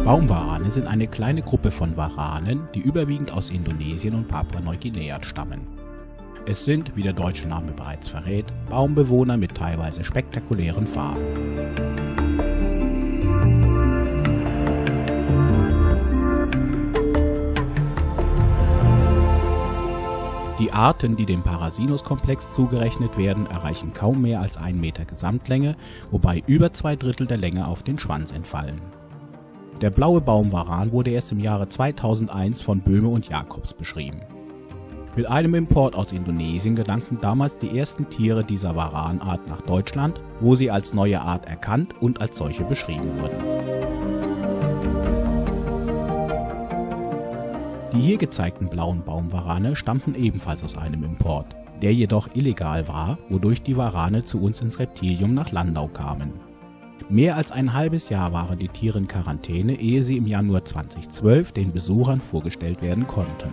Baumwarane sind eine kleine Gruppe von Waranen, die überwiegend aus Indonesien und Papua-Neuguinea stammen. Es sind, wie der deutsche Name bereits verrät, Baumbewohner mit teilweise spektakulären Farben. Die Arten, die dem Parasinus-Komplex zugerechnet werden, erreichen kaum mehr als 1 Meter Gesamtlänge, wobei über 2/3 der Länge auf den Schwanz entfallen. Der blaue Baumwaran wurde erst im Jahre 2001 von Böhme und Jacobs beschrieben. Mit einem Import aus Indonesien gelangten damals die ersten Tiere dieser Waranart nach Deutschland, wo sie als neue Art erkannt und als solche beschrieben wurden. Die hier gezeigten blauen Baumwarane stammten ebenfalls aus einem Import, der jedoch illegal war, wodurch die Warane zu uns ins Reptilium nach Landau kamen. Mehr als ein halbes Jahr waren die Tiere in Quarantäne, ehe sie im Januar 2012 den Besuchern vorgestellt werden konnten.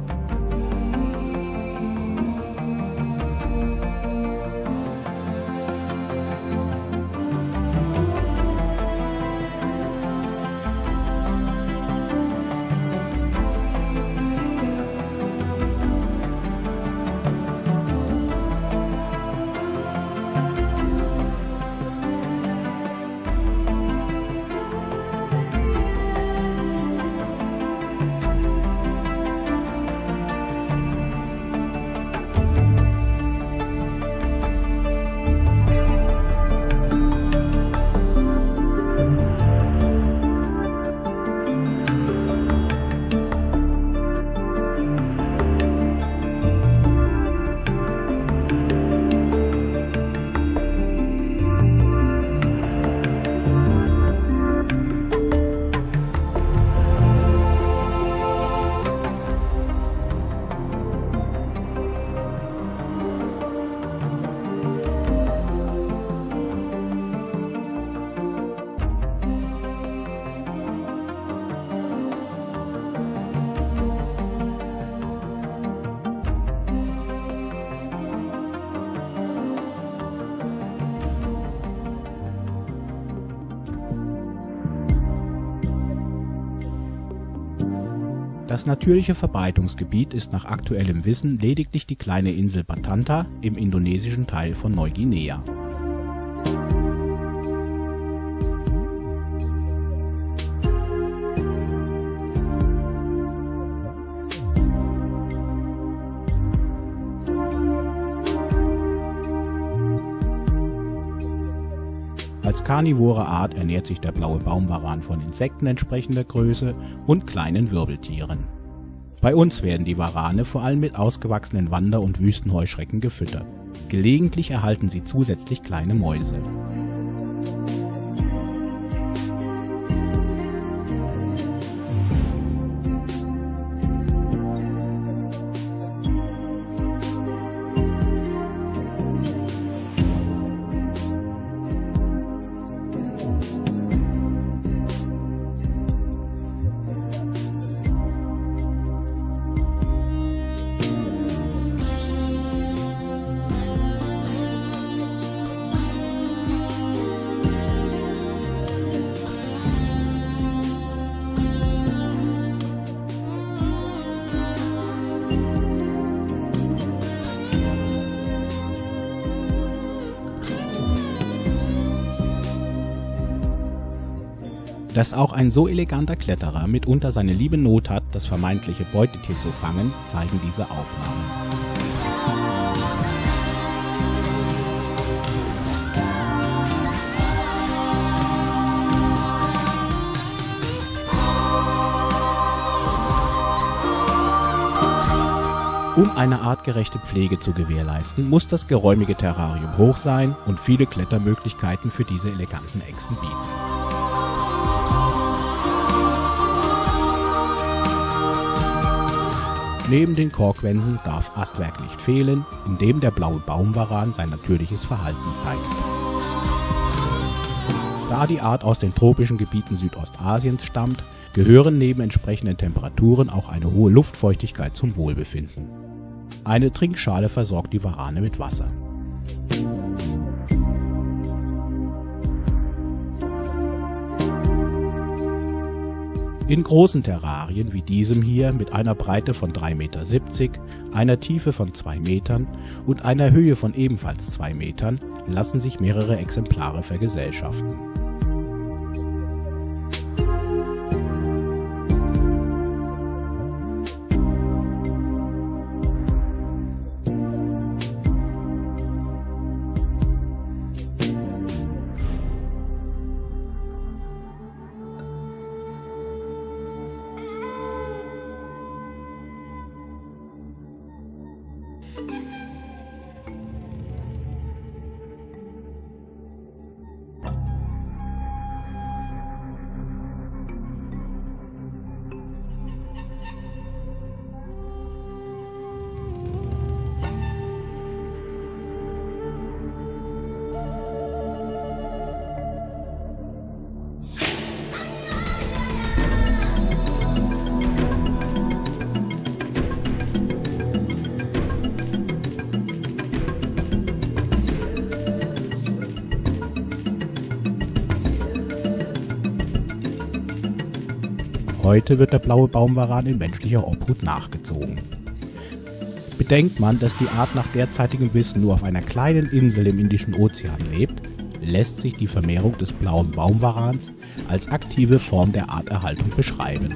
Das natürliche Verbreitungsgebiet ist nach aktuellem Wissen lediglich die kleine Insel Batanta im indonesischen Teil von Neuguinea. Als karnivore Art ernährt sich der blaue Baumwaran von Insekten entsprechender Größe und kleinen Wirbeltieren. Bei uns werden die Warane vor allem mit ausgewachsenen Wander- und Wüstenheuschrecken gefüttert. Gelegentlich erhalten sie zusätzlich kleine Mäuse. Dass auch ein so eleganter Kletterer mitunter seine liebe Not hat, das vermeintliche Beutetier zu fangen, zeigen diese Aufnahmen. Um eine artgerechte Pflege zu gewährleisten, muss das geräumige Terrarium hoch sein und viele Klettermöglichkeiten für diese eleganten Echsen bieten. Neben den Korkwänden darf Astwerk nicht fehlen, in dem der blaue Baumwaran sein natürliches Verhalten zeigt. Da die Art aus den tropischen Gebieten Südostasiens stammt, gehören neben entsprechenden Temperaturen auch eine hohe Luftfeuchtigkeit zum Wohlbefinden. Eine Trinkschale versorgt die Warane mit Wasser. In großen Terrarien wie diesem hier mit einer Breite von 3,70 Meter, einer Tiefe von 2 Metern und einer Höhe von ebenfalls 2 Metern lassen sich mehrere Exemplare vergesellschaften. Heute wird der blaue Baumvaran in menschlicher Obhut nachgezogen. Bedenkt man, dass die Art nach derzeitigem Wissen nur auf einer kleinen Insel im Indischen Ozean lebt, lässt sich die Vermehrung des blauen Baumvarans als aktive Form der Arterhaltung beschreiben.